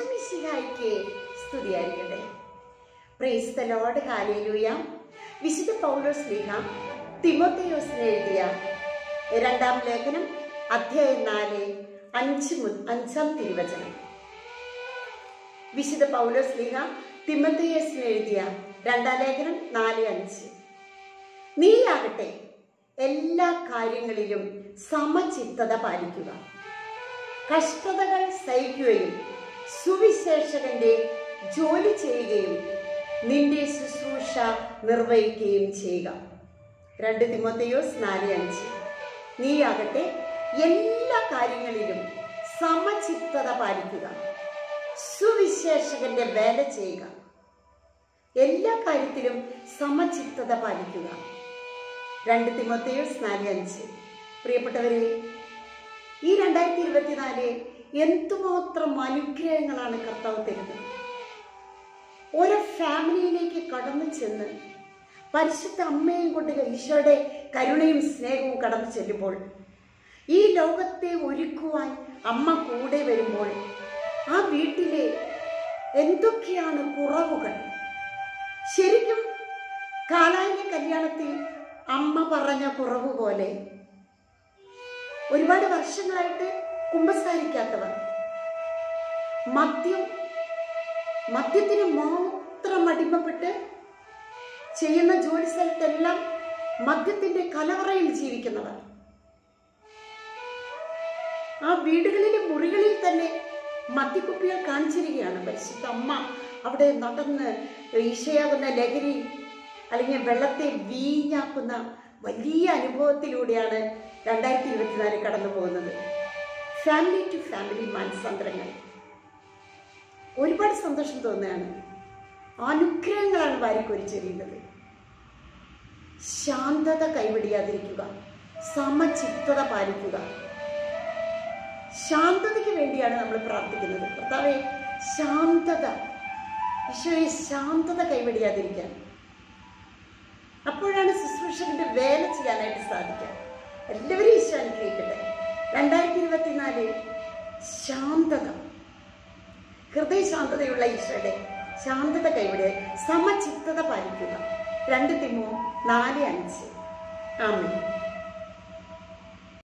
ഈശോമിശിഹായ്ക്ക് സ്തുതിയായിരിക്കട്ടെ. Praise the lord. Hallelujah. വിശുദ്ധ പൗലോസ് ശ്ലീഹ തിമോഥെയോസിന് എഴുതിയ 2-ാം ലേഖനം അധ്യായം 4:5 തിരുവചനം. വിശുദ്ധ പൗലോസ് ശ്ലീഹ തിമോഥെയോസിന് എഴുതിയ 2-ാം ലേഖനം 4:5. നീയാകട്ടെ എല്ലാ കാര്യങ്ങളിലും സമചിത്തത പാലിക്കുക, കഷ്ടതകൾ സഹിക്കുകയും സുവിശേഷകന്റെ ജോലി ചെയ്യുകയും നിന്റെ ശുശ്രൂഷ നിർവഹിക്കുകയും ചെയ്യുക. 2 തിമോഥെയോസ് 4:5. നീയാകട്ടെ എല്ലാ കാര്യങ്ങളിലും സമചിത്തത പാലിക്കുക, സുവിശേഷകന്റെ വേല ചെയ്യുക. എല്ലാ കാര്യത്തിലും സമചിത്തത പാലിക്കുക. 2 തിമോഥെയോസ് 4:5. പ്രിയപ്പെട്ടവരെ, ഈ 2024 എന്തുമാത്രം അനുഗ്രഹങ്ങളാണ് കർത്താവ് തരുന്നത്. ഓരോ ഫാമിലിയിലേക്ക് കടന്നു ചെന്ന് പരിശുദ്ധ അമ്മയും കൊണ്ട് ഈശോയുടെ കരുണയും സ്നേഹവും കടന്നു ചെല്ലുമ്പോൾ, ഈ ലോകത്തെ ഒരുക്കുവാൻ അമ്മ കൂടെ വരുമ്പോൾ, ആ വീട്ടിലെ എന്തൊക്കെയാണ് കുറവുകൾ. ശരിക്കും കാനായിലെ കല്യാണത്തിൽ അമ്മ പറഞ്ഞ കുറവ് പോലെ ഒരുപാട് വർഷങ്ങളായിട്ട് കുമ്പസാരിക്കാത്തവർ, മദ്യത്തിന് മാത്രം അടിമപ്പെട്ട് ചെയ്യുന്ന ജോലി സ്ഥലത്തെല്ലാം മദ്യത്തിന്റെ കലവറയിൽ ജീവിക്കുന്നവർ, ആ വീടുകളിലെ മുറികളിൽ തന്നെ മദ്യക്കുപ്പികൾ കാണിച്ചിരിക്കുകയാണ്. പരിശുദ്ധ അമ്മ അവിടെ നടന്ന് ഈശയാകുന്ന ലഹരി അല്ലെങ്കിൽ വെള്ളത്തെ വീഞ്ഞാക്കുന്ന വലിയ അനുഭവത്തിലൂടെയാണ് 2024 കടന്നു പോകുന്നത്. ഫാമിലി ടു ഫാമിലി മാനസാന്തരങ്ങൾ ഒരുപാട് സന്തോഷം തോന്നുകയാണ്. അനുഗ്രഹങ്ങളാണ് വാരിക്കൊരിച്ചെറിയുന്നത്. ശാന്തത കൈവിടിയാതിരിക്കുക, സമചിത്തത പാലിക്കുക. ശാന്തതയ്ക്ക് വേണ്ടിയാണ് നമ്മൾ പ്രാർത്ഥിക്കുന്നത്. കർത്താവേ, ശാന്തത, ഈശോയെ ശാന്തത കൈവിടിയാതിരിക്കാൻ. അപ്പോഴാണ് ശുശ്രൂഷകന്റെ വേല ചെയ്യാനായിട്ട് സാധിക്കുക. എല്ലാവരും ഈശോ അനുഗ്രഹിക്കട്ടെ. 2024 ശാന്തത, ഹൃദയശാന്തതയുള്ള ഈശോയുടെ ശാന്തത കൈവിടുക, സമചിത്തത പാലിക്കുക. 2 തിമോ 4:5. ആമേൻ.